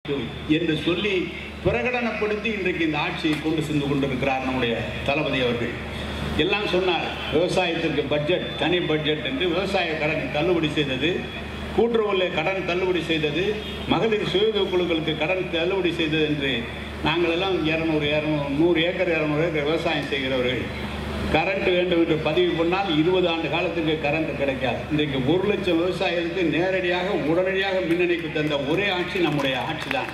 என்று சொல்லி பிரகடனப்படுத்தி இன்றைக்கு இந்த ஆட்சியை கொண்டு சென்று கொண்டிருக்கிறார் நம்முடைய தளபதி அவர்கள். எல்லாம் சொன்னார், விவசாயத்திற்கு பட்ஜெட், தனி பட்ஜெட் என்று விவசாய கடனை தள்ளுபடி செய்தது, கூட்டுறவுல கடன் தள்ளுபடி செய்தது, மகளிர் சுய குழுக்களுக்கு கடன் தள்ளுபடி செய்தது என்று நாங்கள் எல்லாம் 100 ஏக்கர் விவசாயம் செய்கிறவர்கள் கரண்ட் வேண்டும் என்று பதிவு பண்ணால் 20 ஆண்டு காலத்துக்கு கரண்ட் கிடைக்காது. இன்றைக்கு 1 லட்சம் விவசாயிகளுக்கு நேரடியாக உடனடியாக மின் இணைப்பு தந்த ஒரே ஆட்சி நம்முடைய ஆட்சி தான்.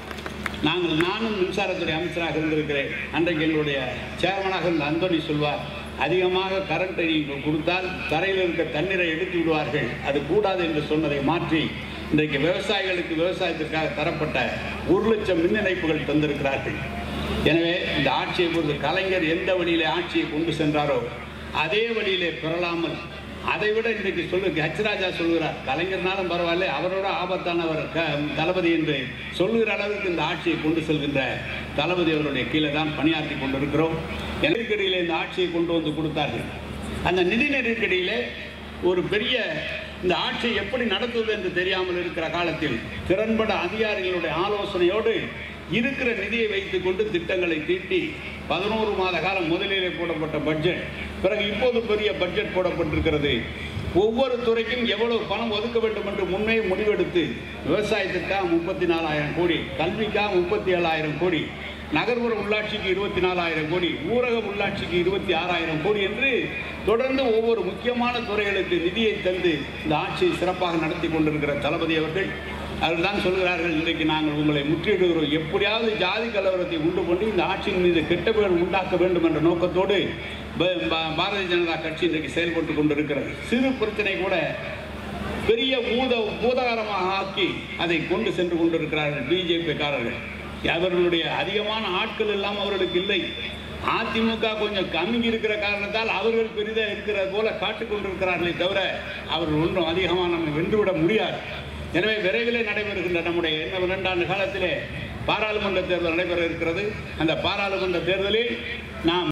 நானும் மின்சாரத்துறை அமைச்சராக இருந்திருக்கிறேன். அன்றைக்கு எங்களுடைய சேர்மனாக இருந்த அந்தோணி சொல்வார், அதிகமாக கரண்ட்டை நீங்கள் கொடுத்தால் தரையில் இருக்க தண்ணீரை எடுத்து விடுவார்கள், அது கூடாது என்று சொன்னதை மாற்றி இன்றைக்கு விவசாயிகளுக்கு விவசாயத்திற்காக தரப்பட்ட 1 லட்சம் மின் இணைப்புகள் தந்திருக்கிறார்கள். எனவே இந்த ஆட்சியை பொறுத்து கலைஞர் எந்த வழியிலே ஆட்சியை கொண்டு சென்றாரோ அதே வழியிலே பெறலாமல், அதைவிட இன்றைக்கு ஹச்ராஜா சொல்கிறார், கலைஞர்னாலும் பரவாயில்ல, அவரோட ஆபத்தானவர் தளபதி என்று சொல்லுகிற அளவுக்கு இந்த ஆட்சியை கொண்டு செல்கின்ற தளபதி அவருடைய கீழே தான் பணியாற்றி கொண்டிருக்கிறோம். நெருக்கடியிலே இந்த ஆட்சியை கொண்டு வந்து கொடுத்தார்கள். அந்த நிதி நெருக்கடியிலே ஒரு பெரிய இந்த ஆட்சியை எப்படி நடத்துவது என்று தெரியாமல் இருக்கிற காலத்தில் திறன்பட அதிகாரிகளுடைய ஆலோசனையோடு இருக்கிற நிதியை வைத்துக் கொண்டு திட்டங்களை தீட்டி 11 மாத காலம் முதலிலே போடப்பட்ட பட்ஜெட், பிறகு இப்போது பெரிய பட்ஜெட் போடப்பட்டிருக்கிறது. ஒவ்வொரு துறைக்கும் எவ்வளவு பணம் ஒதுக்க வேண்டும் என்று முன்னே முடிவெடுத்து விவசாயத்திற்காக 34,000 கோடி, கல்விக்காக 37,000 கோடி, நகர்ப்புற உள்ளாட்சிக்கு 24,000 கோடி, ஊரக உள்ளாட்சிக்கு 26,000 கோடி என்று தொடர்ந்து ஒவ்வொரு முக்கியமான துறைகளுக்கு நிதியை தந்து இந்த ஆட்சியை சிறப்பாக நடத்தி கொண்டிருக்கிற தளபதி அவர்கள் தான் சொல்கிறார்கள், இன்றைக்கு நாங்கள் உங்களை முற்றிடுகிறோம், எப்படியாவது ஜாதி கலவரத்தை உண்டு பண்ணி இந்த ஆட்சியின் மீது கெட்ட பெயர் உண்டாக்க வேண்டும் என்ற நோக்கத்தோடு பாரதிய ஜனதா கட்சி இன்றைக்கு செயல்பட்டு கொண்டிருக்கிறது. சிறு பிரச்சனை கூட பெரிய பூதாகரமாக ஆக்கி அதை கொண்டு சென்று கொண்டிருக்கிறார்கள் பிஜேபி காரர்கள். அவர்களுடைய அதிகமான ஆட்கள் எல்லாம் அவர்களுக்கு இல்லை. அதிமுக கொஞ்சம் கம்மி இருக்கிற காரணத்தால் அவர்கள் பெரிதாக இருக்கிறது போல காட்டிக் கொண்டிருக்கிறார்களே தவிர அவர்கள் ஒன்றும் அதிகமாக நம்ம வென்றுவிட முடியாது. எனவே விரைவிலே நடைபெறுகின்ற நம்முடைய 2 ஆண்டு காலத்திலே பாராளுமன்ற தேர்தல் நடைபெற இருக்கிறது. அந்த பாராளுமன்ற தேர்தலில் நாம்